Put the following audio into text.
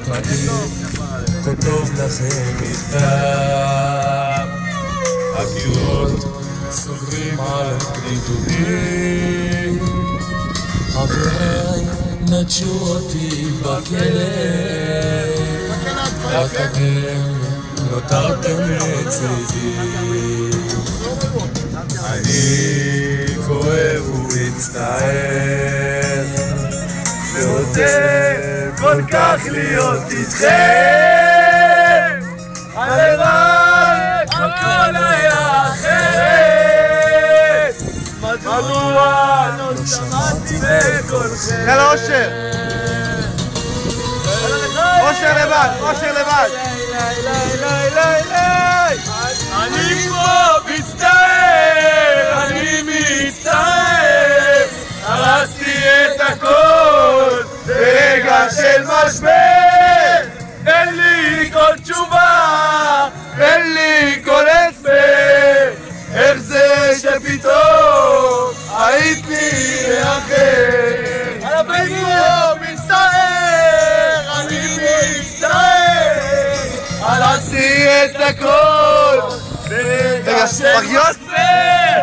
אני כותב לכם מכתב, הקירות סוגרים על נדודים, חבריי נטשו אותי בכלא, רק אתם נותרתם לצידי. אני כואב ומצטער, ורוצה כל כך להיות איתכם, הלוואי הכל היה אחרת, מדוע לא שמעתי בקולכם. יאללה אושר, אושר לבד, אושר לבד. אני פה מצטער, אני מצטער, הרסתי את הכל ברגע של משבר, אין לי כל תשובה, אין לי כל הסבר, איך זה שפתאום היית לי לאחר. אני פה מצטער, אני מצטער, הרסתי את הכל ברגע של משבר.